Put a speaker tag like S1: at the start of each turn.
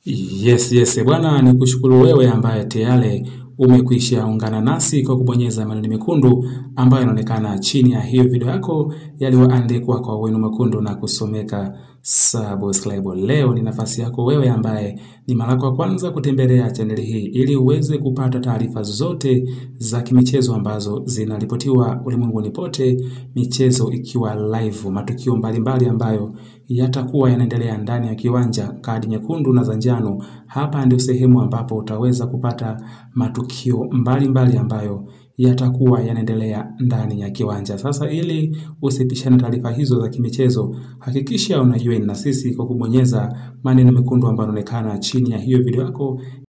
S1: Yes, bwana, ni kushukuru wewe ambaye tayari umekwisha ungana nasi kwa kubonyeza maneno mekundu ambayo yanaonekana chini ya hiyo video yako yaliyoandikwa kwa wino mwekundu na kusomeka subscribe. Leo ni nafasi yako wewe ambaye ni mara ya kwanza kutembelea channel hii ili uweze kupata taarifa zote za kimichezo ambazo zinaripotiwa ulimwenguni pote, michezo ikiwa live, matukio mbalimbali ambayo yatakuwa yanaendelea ndani ya kiwanja, kadi nyekundu na za njano. Hapa ndio sehemu ambapo utaweza kupata matukio mbalimbali ambayo yatakuwa yanaendelea ndani ya kiwanja. Sasa ili usipishane taarifa hizo za kimichezo, hakikisha unajoin na sisi kwa kubonyeza maneno mekundu ambayo yanaonekana chini ya hiyo video yako